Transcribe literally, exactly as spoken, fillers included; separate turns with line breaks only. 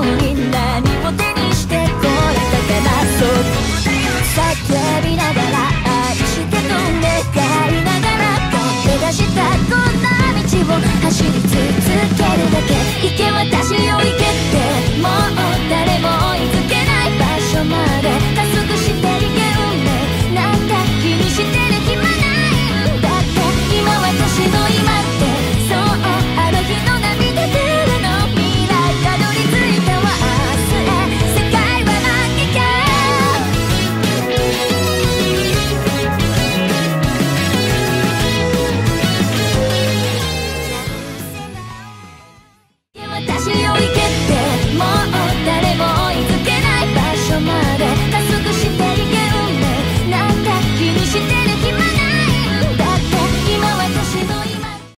に何を手にしてこれたかな。そう叫びながら愛してと願いながら駆け出したこんな道を走り続けるだけ。行け私